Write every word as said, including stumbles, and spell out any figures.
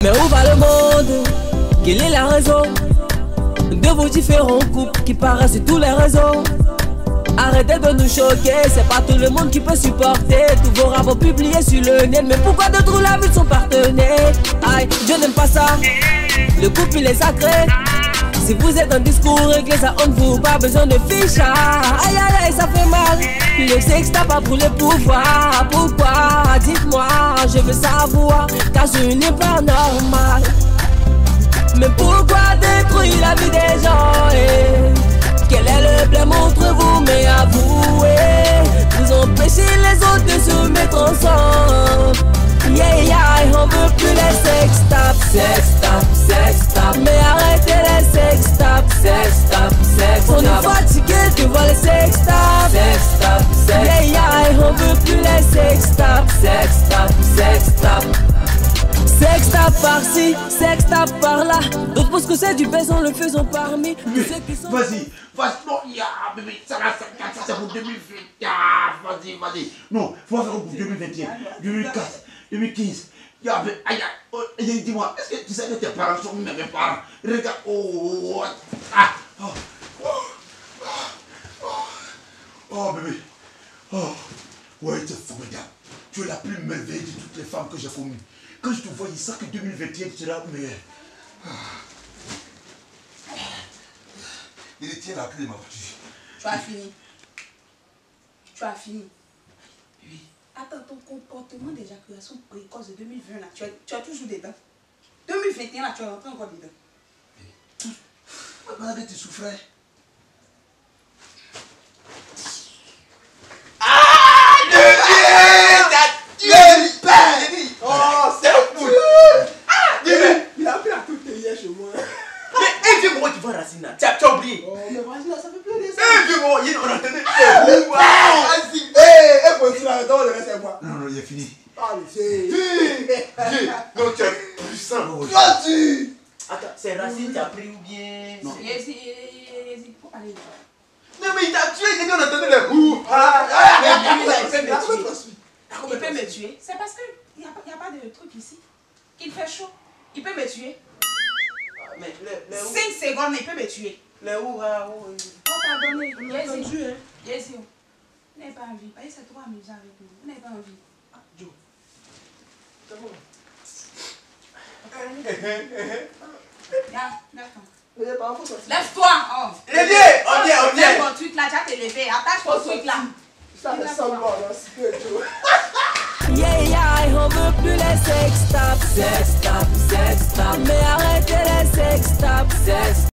Mais où va le monde? Quelle est la raison de vos différents couples qui paraissent sur tous les réseaux? Arrêtez de nous choquer, c'est pas tout le monde qui peut supporter tous vos rapports publiés sur le net. Mais pourquoi d'autres la vie de son partenaire? Aïe, je n'aime pas ça. Le couple il est sacré. Si vous êtes en discours réglé, ça on ne vous pas besoin de fichage. Aïe aïe aïe, ça fait mal. Le sexe t'a pas pour le pouvoir. Pourquoi? Dites-moi, je veux savoir, car je n'ai pas normal. Mais pourquoi détruire la vie des gens? eh? Quel est le problème entre vous? Mais avouez, vous empêchez les autres de se mettre ensemble. Yeah yeah, on veut plus les sex tapes. Sex tapes, sex tapes. Mais arrêtez les sex tapes. Sex tapes, sex tapes. On est fatigué de voir les sex tapes. Sex tapes, sex. Yeah yeah, on veut plus les sex tapes. Sex tapes, sex tapes. Sex tape par-ci, sex tape par-là. D'autres pensent que c'est du baise en le faisant parmi. Vas-y, vas-y, non, ya, bébé, ça va, ça, ça c'est pour deux mille vingt, vas-y, vas-y. Non, faut faire pour deux mille vingt et un, deux mille quatre, deux mille quinze. Ya, aïe, aïe, dis-moi, est-ce que tu sais que tes parents sont mes parents? Regarde, oh, ah, oh, oh, oh, oh, bébé, oh, ouais, tu es formidable. Tu es la plus merveilleuse de toutes les femmes que j'ai connues. Quand je te vois, il sait que deux mille vingt et un, tu seras meilleur. Il tient la clé de ma voiture. Tu as fini. Tu as fini. Oui. Attends, ton comportement d'éjaculation précoce de deux mille vingt, là, tu, as, tu as toujours dedans. deux mille vingt et un, là, tu es rentré encore dedans. Pendant que tu souffrais. Tu as oublié. Oh, mais vas-y, là, ça fait plus de ça. Eh, vieux moment, on entendait. Vas-y. Eh, eh, continue, attends, le reste, c'est moi. Non, non, il est fini. Ah, mais c'est. Non, tu es puissant. Vas-y. Attends, c'est Racine qui a pris ou bien. Non, Yézi, Yézi, faut aller là. Non, mais il t'a tué, j'ai dit, on entendait les coups. Ah, ah, il peut me tuer. Il peut me tuer. C'est parce qu'il n'y a, a pas de truc ici. Il fait chaud. Il peut me tuer. Mais les cinq secondes, il peut me tuer. Les où, là, où? Oh, pardonnez. Yézi, hein. Yézi, vous n'avez pas envie. C'est trop amusant avec nous. Vous n'avez pas envie. Ah, Joe. C'est bon. Lève-toi! Oh. Levez! On vient, on vient! Lève ton truc là, tu vas te lever. Attache ton truc là. Ça ressemble à un Yeah yeah, on veut plus les sex tapes. Sex tapes, sex tapes. Mais arrêtez les sex tapes. Sex